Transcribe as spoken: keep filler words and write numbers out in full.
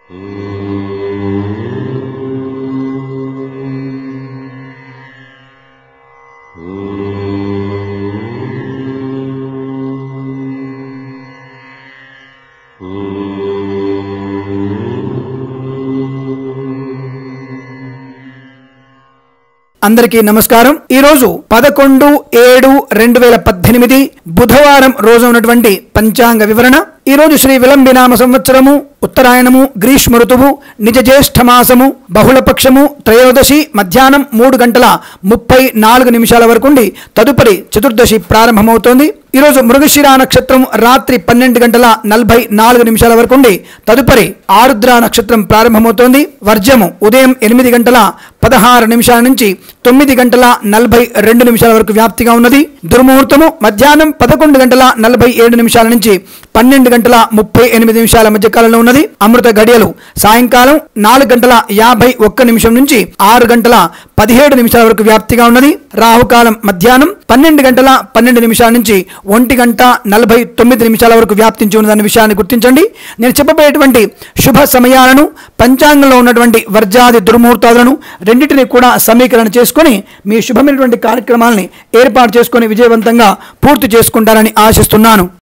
అందరికీ నమస్కారం. ఈ రోజు పదకొండు ఏడు రెండు వేల పద్దెనిమిది బుధవారం రోజు ఉన్నటువంటి పంచాంగ వివరణ. ఈ రోజు శ్రీ విలంబినామ సంవత్సరము, ఉత్తరాయణము, గ్రీష్మ ఋతువు, నిజ జ్యేష్ఠ మాసము, బహుళపక్షము, త్రయోదశి మధ్యాహ్నం మూడు గంటల ముప్పై నాలుగు నిమిషాల వరకుండి తదుపరి చతుర్దశి ప్రారంభమవుతోంది. ఈరోజు మృగశిర నక్షత్రం రాత్రి పన్నెండు గంటల నలభై నాలుగు నిమిషాల వరకుండి తదుపరి ఆరుద్ర నక్షత్రం ప్రారంభమవుతోంది. వర్జము ఉదయం ఎనిమిది గంటల పదహారు నిమిషాల నుంచి తొమ్మిది గంటల నలభై రెండు నిమిషాల వరకు వ్యాప్తిగా ఉన్నది. దుర్ముహూర్తము మధ్యాహ్నం పదకొండు గంటల నలభై ఏడు నిమిషాల నుంచి పన్నెండు గంటల ముప్పై ఎనిమిది నిమిషాల మధ్య కాలంలో ఉన్నది. అమృత గడియలు సాయంకాలం నాలుగు గంటల యాభై ఒక్క నిమిషం నుంచి ఆరు గంటల పదిహేడు నిమిషాల వరకు వ్యాప్తిగా ఉన్నది. రాహుకాలం మధ్యాహ్నం పన్నెండు గంటల పన్నెండు నిమిషాల నుంచి ఒంటి గంట నలభై తొమ్మిది నిమిషాల వరకు వ్యాప్తించి ఉన్నదన్న విషయాన్ని గుర్తించండి. నేను చెప్పబోయేటువంటి శుభ సమయాలను, పంచాంగంలో ఉన్నటువంటి వర్జాది దుర్ముహూర్తాలను రెండింటినీ కూడా సమీకరణ చేసుకుని మీ శుభమైనటువంటి కార్యక్రమాలని ఏర్పాటు చేసుకుని విజయవంతంగా పూర్తి చేసుకుంటారని ఆశిస్తున్నాను.